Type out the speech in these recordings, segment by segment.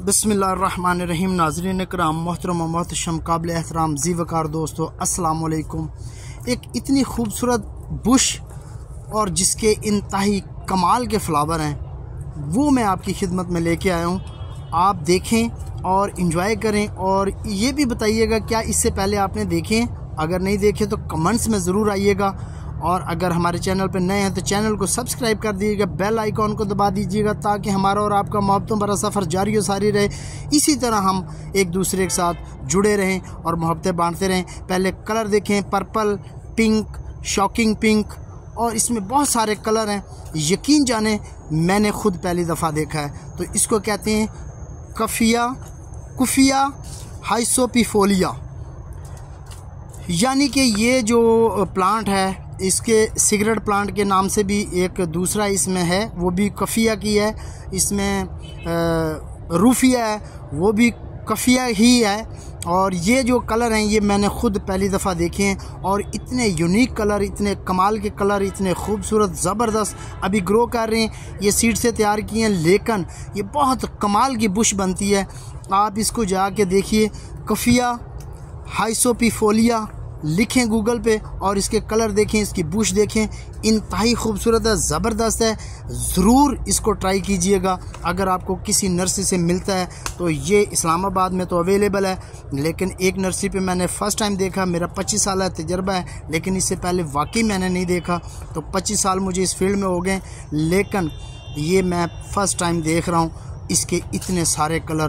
बिस्मिल्लाहिर्रहमानिर्रहीम। नाज़रीन कराम, मोहतरम मोहतशम, काबिल एहतराम जी वकार दोस्तों, अस्सलाम वालेकुम। एक इतनी खूबसूरत बुश और जिसके इंतहाई कमाल के फ्लावर हैं वो मैं आपकी खिदमत में लेके आया हूँ। आप देखें और इन्जॉय करें और ये भी बताइएगा क्या इससे पहले आपने देखें। अगर नहीं देखे तो कमेंट्स में ज़रूर आइएगा, और अगर हमारे चैनल पर नए हैं तो चैनल को सब्सक्राइब कर दीजिएगा, बेल आइकॉन को दबा दीजिएगा ताकि हमारा और आपका मोहब्बतों भरा सफ़र जारी व सारी रहे। इसी तरह हम एक दूसरे के साथ जुड़े रहें और मोहब्बतें बांटते रहें। पहले कलर देखें, पर्पल, पिंक, शॉकिंग पिंक, और इसमें बहुत सारे कलर हैं। यकीन जाने मैंने ख़ुद पहली दफ़ा देखा है। तो इसको कहते हैं कुफिया हाइसोपिफोलिया, यानी कि ये जो प्लांट है इसके सिगरेट प्लांट के नाम से भी एक दूसरा इसमें है, वो भी कफिया की है। इसमें रूफिया है, वो भी कफिया ही है। और ये जो कलर हैं ये मैंने ख़ुद पहली दफ़ा देखे हैं, और इतने यूनिक कलर, इतने कमाल के कलर, इतने खूबसूरत ज़बरदस्त अभी ग्रो कर रहे हैं। ये सीड से तैयार किए हैं, लेकिन ये बहुत कमाल की बुश बनती है। आप इसको जाके देखिए, कफिया हाइसोपिफोलिया लिखें गूगल पे और इसके कलर देखें, इसकी बुश देखें, इंतहाई खूबसूरत है, ज़बरदस्त है। ज़रूर इसको ट्राई कीजिएगा। अगर आपको किसी नर्सरी से मिलता है तो ये इस्लामाबाद में तो अवेलेबल है, लेकिन एक नर्सरी पे मैंने फ़र्स्ट टाइम देखा। मेरा 25 साल का तजर्बा है, लेकिन इससे पहले वाकई मैंने नहीं देखा। तो 25 साल मुझे इस फील्ड में हो गए, लेकिन ये मैं फ़र्स्ट टाइम देख रहा हूँ। इसके इतने सारे कलर,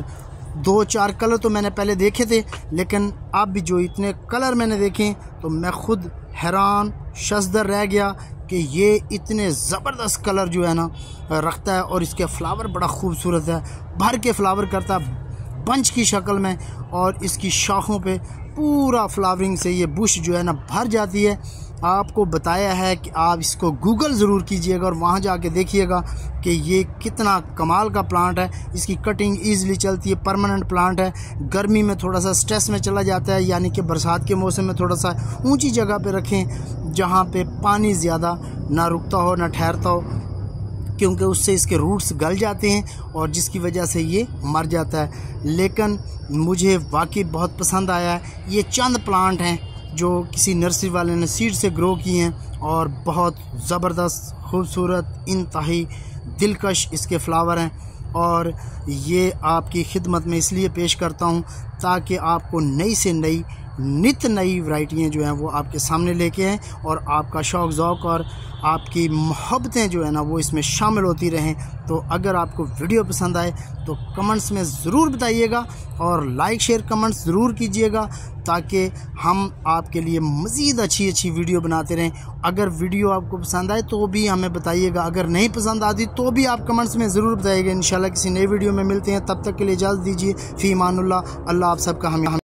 2-4 कलर तो मैंने पहले देखे थे, लेकिन अब भी जो इतने कलर मैंने देखे तो मैं ख़ुद हैरान शज़दर रह गया कि ये इतने ज़बरदस्त कलर जो है ना रखता है। और इसके फ्लावर बड़ा खूबसूरत है, भर के फ्लावर करता है बंच की शक्ल में, और इसकी शाखों पे पूरा फ्लावरिंग से ये बुश जो है ना भर जाती है। आपको बताया है कि आप इसको गूगल ज़रूर कीजिएगा और वहाँ जाके देखिएगा कि ये कितना कमाल का प्लांट है। इसकी कटिंग ईज़िली चलती है, परमानेंट प्लांट है। गर्मी में थोड़ा सा स्ट्रेस में चला जाता है, यानी कि बरसात के मौसम में थोड़ा सा ऊंची जगह पे रखें जहाँ पे पानी ज़्यादा ना रुकता हो ना ठहरता हो, क्योंकि उससे इसके रूट्स गल जाते हैं और जिसकी वजह से ये मर जाता है। लेकिन मुझे वाकई बहुत पसंद आया है। ये चंद प्लांट हैं जो किसी नर्सरी वाले ने सीड से ग्रो किए हैं, और बहुत ज़बरदस्त खूबसूरत इंतहाई दिलकश इसके फ्लावर हैं। और ये आपकी खिदमत में इसलिए पेश करता हूँ ताकि आपको नई से नई नित नई वैरायटियाँ जो हैं वो आपके सामने लेके आएँ, और आपका शौक़ ज़ौक़ और आपकी मोहब्बतें जो है ना वो इसमें शामिल होती रहें। तो अगर आपको वीडियो पसंद आए तो कमेंट्स में ज़रूर बताइएगा, और लाइक शेयर कमेंट्स ज़रूर कीजिएगा ताकि हम आपके लिए मज़ीद अच्छी वीडियो बनाते रहें। अगर वीडियो आपको पसंद आए तो भी हमें बताइएगा, अगर नहीं पसंद आती तो भी आप कमेंट्स में ज़रूर बताइएगा। इंशाल्लाह किसी नई वीडियो में मिलते हैं, तब तक के लिए इजाज़त दीजिए। फ़ी अमानुल्लाह। अल्लाह आप सबका हमें